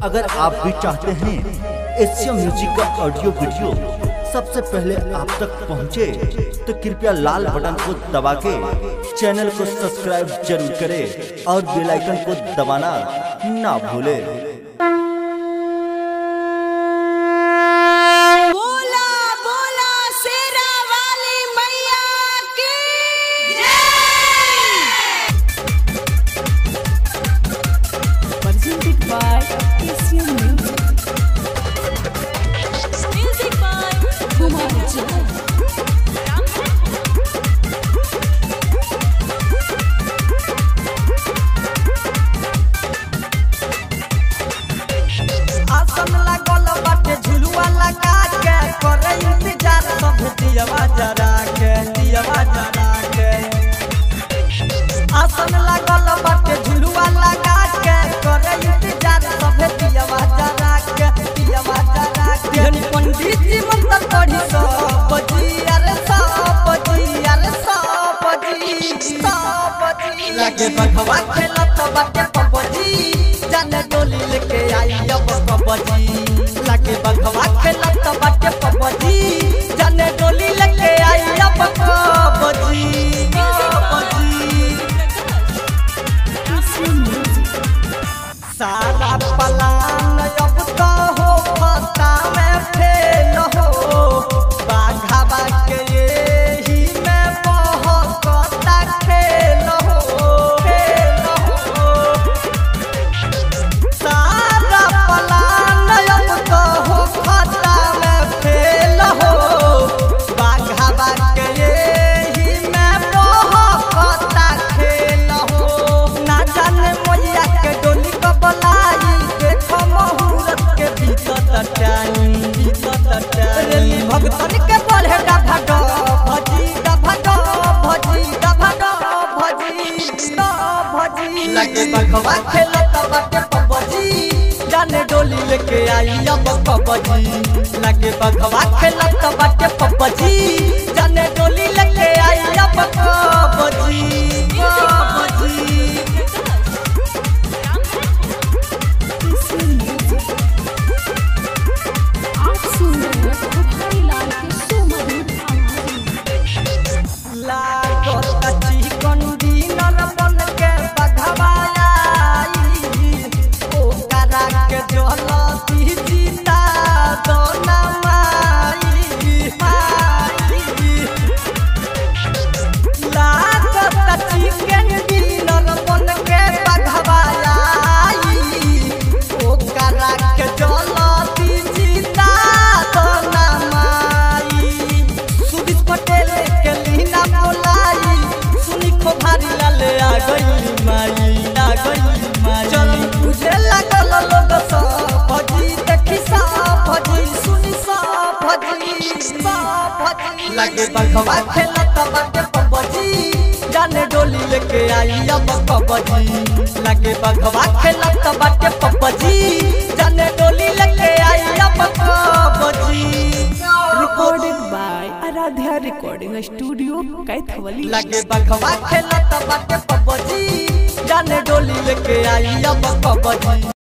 अगर आप भी चाहते हैं एशियन म्यूजिक का ऑडियो वीडियो सबसे पहले आप तक पहुंचे, तो कृपया लाल बटन को दबा के चैनल को सब्सक्राइब जरूर करें और बेल आइकन को दबाना ना भूलें। आसन लागल बाटे झुलुआ लगा के करे इंतजार सभे दियवा जरा के दियवा जरा के पंडित जी मंत्र पढ़ी सब जी अरे सब जी अरे सब जी लगे बघवा खेलत बाटे पबजी जाने डोली लेके आई अब कबजी लगे बघवा खेलत बाटे पबजी जाने डोली लेके आई अब कबजी सारा पलान अब तो हो फता में फेल हो बाघावा के यही में बहकता खेल हो सारा पलान अब तो हो फता में फेल हो बाघावा के यही में बहकता खेल हो ना जाने मैया के डोली रेली भगतन के बढ़े भगो भजी भगो भजी भगो भजी लगे बघवा खेलत बाटे पबजी जाने डोली लेके आई अब कबजी लगे बघवा खेलत बाटे पबजी जाने डोली लेके आई अब कबजी लगे बघवा खेलत बाटे पबजी जाने डोली लेके आई अब कबजी लगे बघवा खेलत बाटे पबजी जाने डोली लेके आई अब कबजी। Recorded by Aaradhya recording studio Kaithwali. लगे बघवा खेलत बाटे पबजी जाने डोली लेके आई अब कबजी।